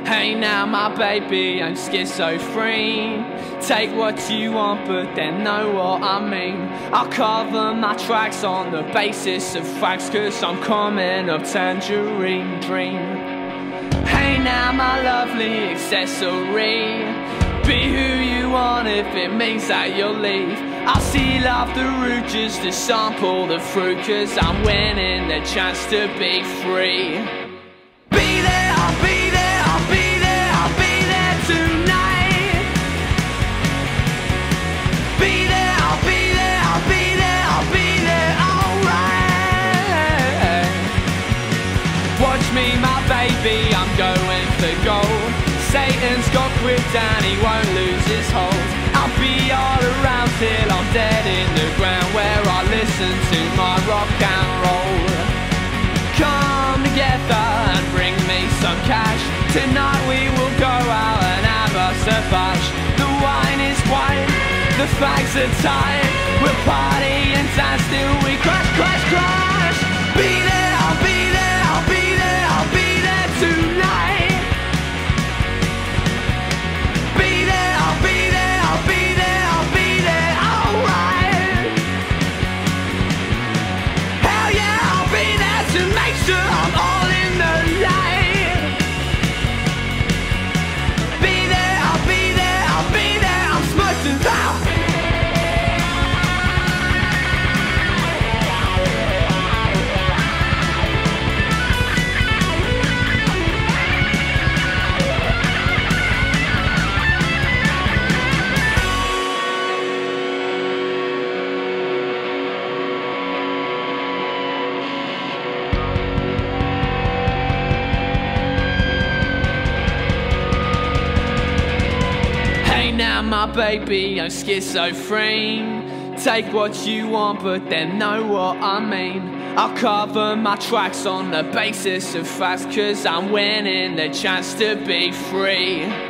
Hey now my baby, I'm schizo-free. Take what you want but then know what I mean. I'll cover my tracks on the basis of facts, cause I'm coming up tangerine dream. Hey now my lovely accessory, be who you want if it means that you'll leave. I'll seal off the root just to sample the fruit, cause I'm winning the chance to be free. Be there, I'll be there, I'll be there, I'll be there tonight. Be there, I'll be there, I'll be there, I'll be there, alright. Watch me my baby, I'm going for gold. Satan's got grip and he won't lose his hold. I'll be all around till I'm dead in the ground, where I listen to my rock and roll. Come together and bring me some cash. Tonight we will go out and have us a bash. The wine is white, the fags are tight. We'll party and dance till we crash, crash, crash. Be there, I'll be there, I'll be there, I'll be there tonight. Be there, I'll be there, I'll be there, I'll be there, alright. Hell yeah, I'll be there to make sure I'm all in the light. Be there, I'll be there, I'll be there, I'm smoking power. Now my baby, I'm schizophrene. Take what you want but then know what I mean. I'll cover my tracks on the basis of facts, cause I'm winning the chance to be free.